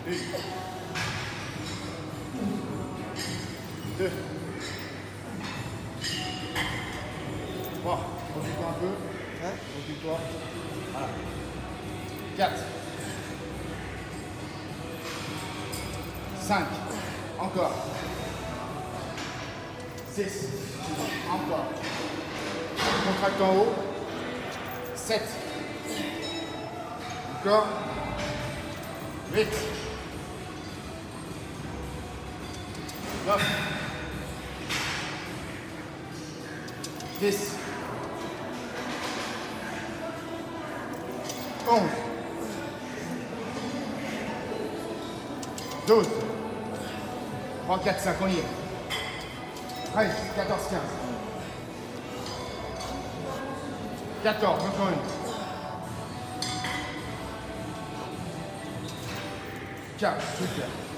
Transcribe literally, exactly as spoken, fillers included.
Une. Deux. Trois. Recule-toi un peu. Hein? Recule-toi. Voilà. Quatre. Cinq. Encore. Six. Encore. Contracte en haut. Sept. Encore. Huit. Neuf. Dix. Onze. Douze. Trois, quatre, cinq, on y est. treize, quatorze, quinze. quatorze, encore une. quinze, super.